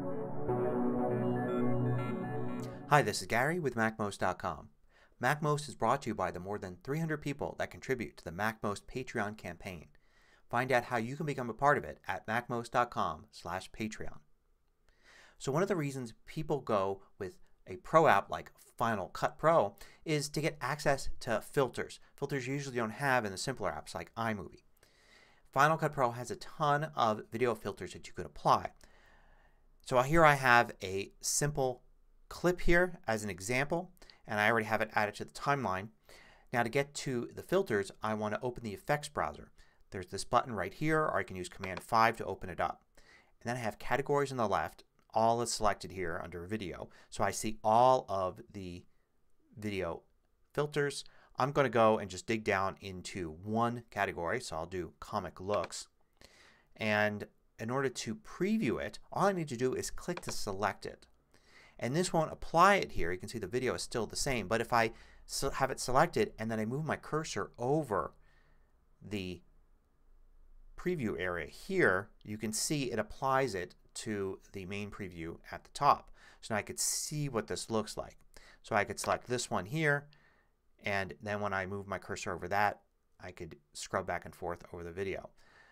Hi, this is Gary with MacMost.com. MacMost is brought to you by the more than 300 people that contribute to the MacMost Patreon campaign. Find out how you can become a part of it at MacMost.com/Patreon. So one of the reasons people go with a pro app like Final Cut Pro is to get access to filters. Filters you usually don't have in the simpler apps like iMovie. Final Cut Pro has a ton of video filters that you could apply. So here I have a simple clip here as an example, and I already have it added to the timeline. Now to get to the filters I want to open the effects browser. There's this button right here, or I can use Command 5 to open it up. And then I have categories on the left. All is selected here under video. So I see all of the video filters. I'm going to go and just dig down into one category. So I'll do comic looks. And in order to preview it, all I need to do is click to select it. And this won't apply it here. You can see the video is still the same. But if I have it selected and then I move my cursor over the preview area here, you can see it applies it to the main preview at the top. So now I could see what this looks like. So I could select this one here, and then when I move my cursor over that I could scrub back and forth over the video.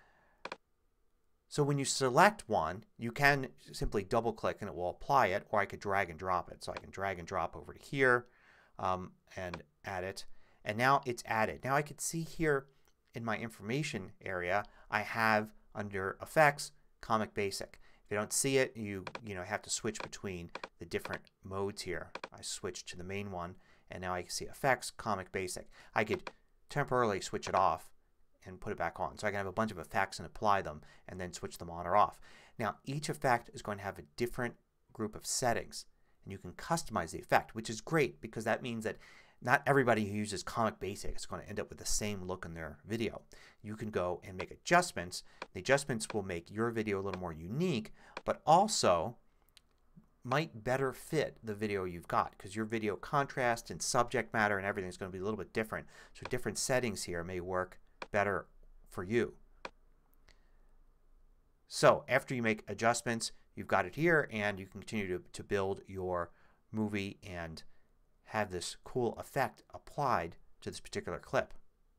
So when you select one you can simply double click and it will apply it, or I could drag and drop it. So I can drag and drop over to here and add it, and now it's added. Now I could see here in my information area I have under effects Comic Basic. If you don't see it you have to switch between the different modes here. I switched to the main one and now I can see effects Comic Basic. I could temporarily switch it off and put it back on. So I can have a bunch of effects and apply them and then switch them on or off. Now each effect is going to have a different group of settings and you can customize the effect, which is great because that means that not everybody who uses Comic Basic is going to end up with the same look in their video. You can go and make adjustments. The adjustments will make your video a little more unique, but also might better fit the video you've got because your video contrast and subject matter and everything is going to be a little bit different. So different settings here may work better for you. So after you make adjustments you've got it here and you can continue to build your movie and have this cool effect applied to this particular clip.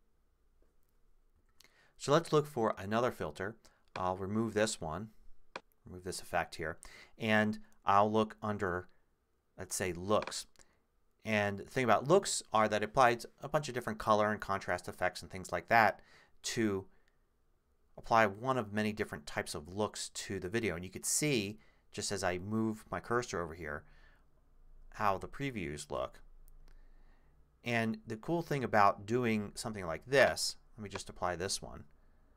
So let's look for another filter. I'll remove this one, remove this effect here, and I'll look under, let's say, looks. And the thing about looks are that it applies a bunch of different color and contrast effects and things like that to apply one of many different types of looks to the video. And you could see just as I move my cursor over here how the previews look. And the cool thing about doing something like this, let me just apply this one,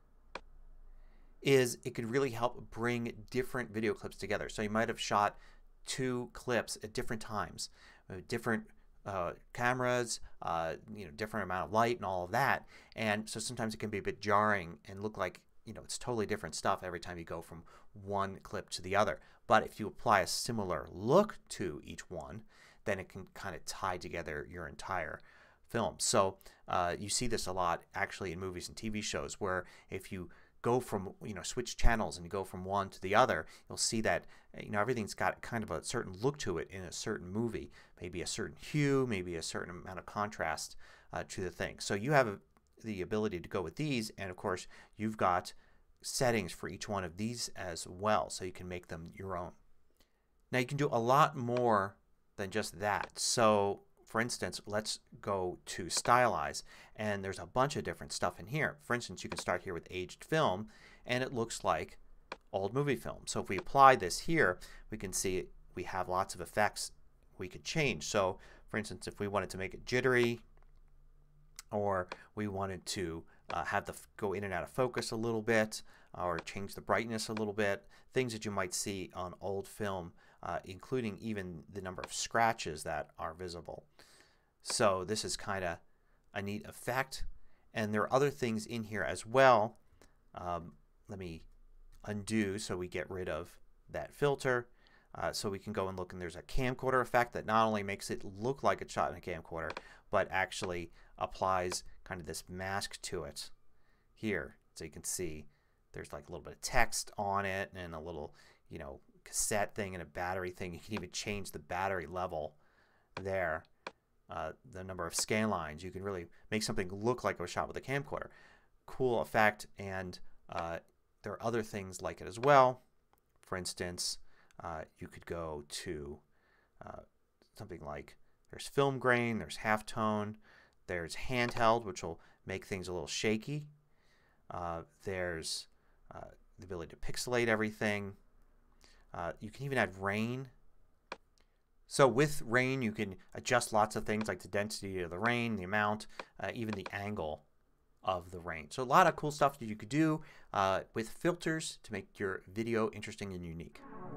is it could really help bring different video clips together. So you might have shot two clips at different times, different cameras, different amount of light and all of that. And so sometimes it can be a bit jarring and look like it's totally different stuff every time you go from one clip to the other. But if you apply a similar look to each one then it can kind of tie together your entire film. So you see this a lot actually in movies and TV shows where if you go from switch channels and you go from one to the other you'll see that everything's got kind of a certain look to it in a certain movie. Maybe a certain hue, maybe a certain amount of contrast to the thing. So you have the ability to go with these, and of course you've got settings for each one of these as well so you can make them your own. Now you can do a lot more than just that. So for instance let's go to Stylize and there's a bunch of different stuff in here. For instance you can start here with aged film and it looks like old movie film. So if we apply this here we can see we have lots of effects we could change. So for instance if we wanted to make it jittery or we wanted to have the go in and out of focus a little bit or change the brightness a little bit, things that you might see on old film including even the number of scratches that are visible. So this is kind of a neat effect, and there are other things in here as well. Let me undo so we get rid of that filter. So we can go and look, and there's a camcorder effect that not only makes it look like it's shot in a camcorder but actually applies kind of this mask to it here. So you can see there's like a little bit of text on it and a little cassette thing and a battery thing. You can even change the battery level there. The number of scan lines. You can really make something look like it was shot with a camcorder. Cool effect, and there are other things like it as well. For instance, you could go to something like there's film grain, there's halftone, there's handheld, which will make things a little shaky. There's the ability to pixelate everything. You can even add rain. So with rain you can adjust lots of things like the density of the rain, the amount, even the angle of the rain. So a lot of cool stuff that you could do with filters to make your video interesting and unique.